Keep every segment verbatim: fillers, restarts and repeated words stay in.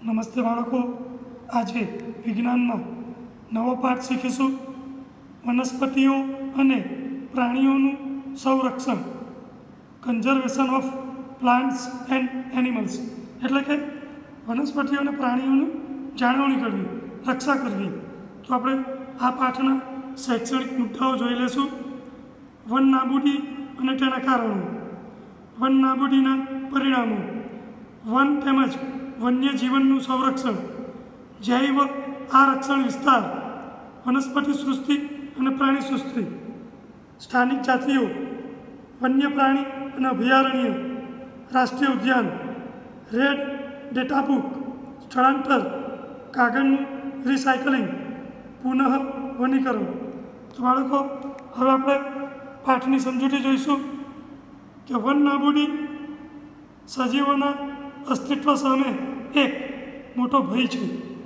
નમસ્તે બાળકો, આજે વિજ્ઞાનમાં નવો પાઠ શીખીશું. વનસ્પતિઓ અને પ્રાણીઓનું સંરક્ષણ, conservation of plants and animals, એટલે કે વનસ્પતિઓ અને પ્રાણીઓની જાળવણી કરવી, રક્ષા કરવી. તો આપણે આ પાઠના શૈક્ષણિક મુદ્દાઓ જોઈ લઈશું. વન નાબૂદી અને તેના કારણો, વન નાબૂદીના પરિણામો, વન તેમજ વન્ય જીવનનું સંરક્ષણ, જૈવ આરક્ષણ વિસ્તાર, વનસ્પતિ સૃષ્ટિ અને પ્રાણી સૃષ્ટિ, સ્થાનિક જાતિઓ, વન્ય પ્રાણી અને અભયારણ્ય, રાષ્ટ્રીય ઉદ્યાન, રેડ ડેટા બુક, સ્થળાંતર, કાગળનું રિસાયકલિંગ, પુનઃ વનીકરણ. તો બાળકો, હવે આપણે પાઠની સમજૂતી જોઈશું કે વન નાબૂદી સજીવોના અસ્તિત્વ સામે એક મોટો ભય છે.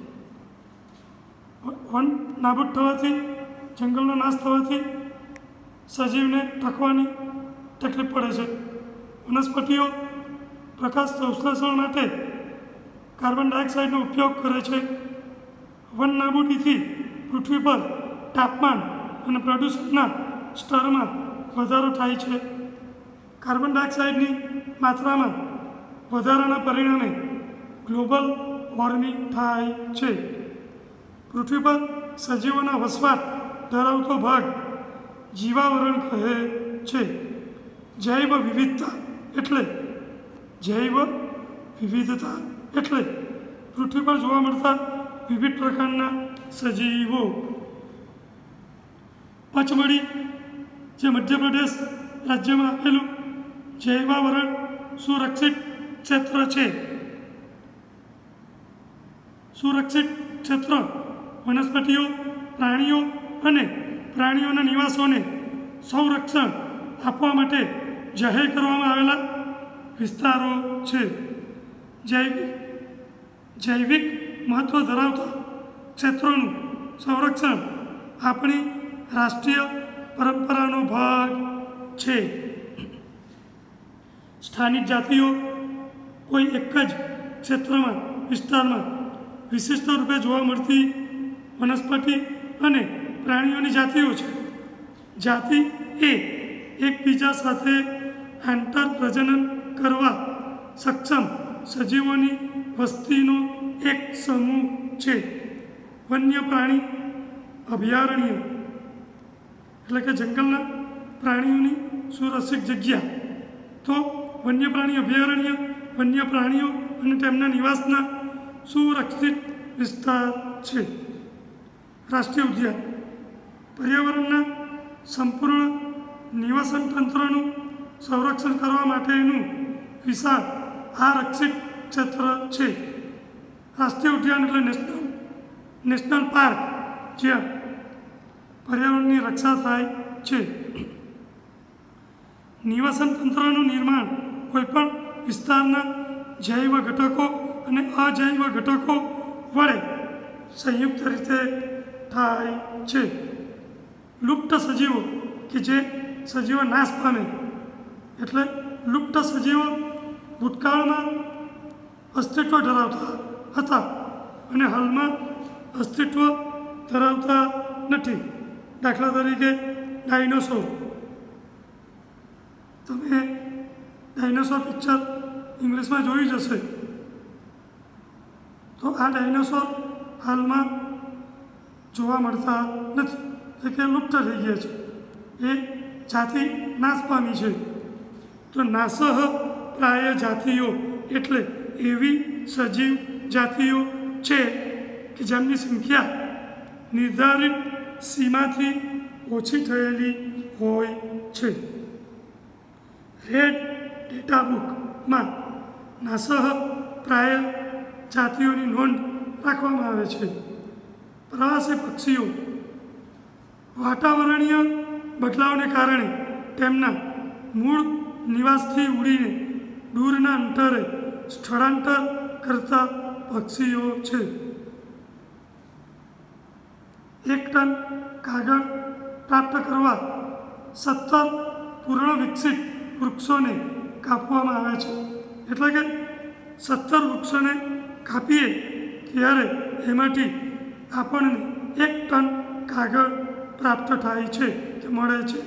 વન નાબૂદ થવાથી, જંગલનો નાશ થવાથી સજીવને ટકવાની તકલીફ પડે છે. વનસ્પતિઓ પ્રકાશ સંશ્લેષણ માટે કાર્બન ડાયોક્સાઇડનો ઉપયોગ કરે છે. વન નાબૂદીથી પૃથ્વી પર તાપમાન અને પ્રદૂષણના સ્તરમાં વધારો થાય છે. કાર્બન ડાયોક્સાઇડની માત્રામાં વધારાના પરિણામે ગ્લોબલ વોર્મિંગ થાય છે. પૃથ્વી પર સજીવોના વસવાટ ધરાવતો ભાગ જીવાવરણ કહે છે. જૈવ વિવિધતા એટલે જૈવ વિવિધતા એટલે પૃથ્વી પર જોવા મળતા વિવિધ પ્રકારના સજીવો. પચમઢી, જે મધ્યપ્રદેશ રાજ્યમાં આવેલું જૈવાવરણ સુરક્ષિત ક્ષેત્ર છે. સુરક્ષિત ક્ષેત્ર વનસ્પતિઓ, પ્રાણીઓ અને પ્રાણીઓના નિવાસોને સંરક્ષણ આપવા માટે જાહેર કરવામાં આવેલા વિસ્તારો છે. જૈવિક જૈવિક મહત્ત્વ ધરાવતા ક્ષેત્રોનું સંરક્ષણ આપણી રાષ્ટ્રીય પરંપરાનો ભાગ છે. સ્થાનિક જાતિઓ કોઈ એક જ ક્ષેત્રમાં, વિસ્તારમાં વિશિષ્ટ રૂપે જોવા મળતી વનસ્પતિ અને પ્રાણીઓની જાતિઓ છે. જાતિ એ એકબીજા સાથે આંતર પ્રજનન કરવા સક્ષમ સજીવોની વસ્તીનો એક સમૂહ છે. વન્ય પ્રાણી અભયારણ્ય એટલે કે જંગલના પ્રાણીઓની સુરક્ષિત જગ્યા. તો વન્ય પ્રાણી અભયારણ્ય વન્ય પ્રાણીઓ અને તેમના નિવાસના સુરક્ષિત વિસ્તાર છે. રાષ્ટ્રીય ઉદ્યાન પર્યાવરણના સંપૂર્ણ નિવાસન તંત્રનું સંરક્ષણ કરવા માટેનું વિશાળ આરક્ષિત ક્ષેત્ર છે. રાષ્ટ્રીય ઉદ્યાન એટલે નેશનલ નેશનલ પાર્ક, જ્યાં પર્યાવરણની રક્ષા થાય છે. નિવાસન તંત્રનું નિર્માણ કોઈપણ વિસ્તારના જૈવ ઘટકો અને અજૈવ ઘટકો વડે સંયુક્ત રીતે થાય છે. લુપ્ત સજીવો કે જે સજીવો નાશ પામે, એટલે લુપ્ત સજીવો ભૂતકાળમાં અસ્તિત્વ ધરાવતા હતા અને હાલમાં અસ્તિત્વ ધરાવતા નથી. દાખલા તરીકે ડાયનોસોર. તમે ડાયનોસોર પિક્ચર ઇંગ્લિશમાં જોઈ જશે. તો આ ડાયનોસોર હાલમાં જોવા મળતા નથી, એટલે કે લુપ્ત થઈ ગયા છે. એ જાતિ નાશ પામી છે. તો નાસહ પ્રાય જાતિઓ એટલે એવી સજીવ જાતિઓ છે કે જેમની સંખ્યા નિર્ધારિત સીમાથી ઓછી થયેલી હોય છે. રેડ ડેટા બુકમાં નાસહ પ્રાય જાતિઓની નોંધ રાખવામાં આવે છે. પ્રવાસી પક્ષીઓ વાતાવરણીય બદલાવને કારણે તેમના મૂળ નિવાસથી ઉડીને દૂરના અંતરે સ્થળાંતર કરતા પક્ષીઓ છે. એક ટન કાગળ પ્રાપ્ત કરવા સત્તર પૂર્ણ વિકસિત વૃક્ષોને કાપવામાં આવે છે. એટલે કે સત્તર વૃક્ષોને કાપીએ ત્યારે એમાંથી આપણને એક ટન કાગળ પ્રાપ્ત થાય છે કે મળે છે.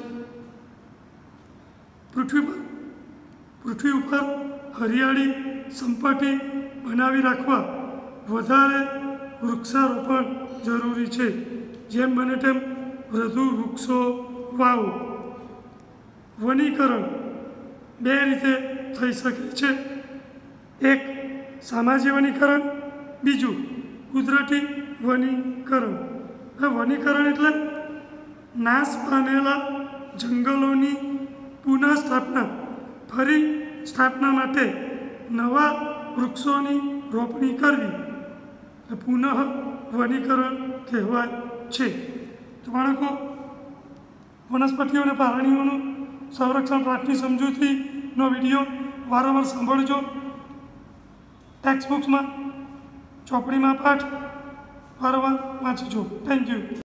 પૃથ્વી પર પૃથ્વી ઉપર હરિયાળી સંપત્તિ બનાવી રાખવા વધારે વૃક્ષારોપણ જરૂરી છે. જેમ બને તેમ વધુ વૃક્ષો વાવો. વનીકરણ બે રીતે થઈ શકે છે. એક સામાજિક વનીકરણ, બીજું કુદરતી વનીકરણ. આ વનીકરણ એટલે નાશ પામેલા જંગલોની પુનઃસ્થાપના, ફરી સ્થાપના માટે નવા વૃક્ષોની રોપણી કરવી પુનઃ વનીકરણ કહેવાય છે. તો બાળકો, વનસ્પતિઓ અને પ્રાણીઓનું સંરક્ષણ પ્રાથમિક સમજૂતીનો વિડીયો વારંવાર સાંભળજો. ટેક્સ્ટ બુક્સમાં ચોપડીમાં પાઠ વારંવાર વાંચજો. Thank you.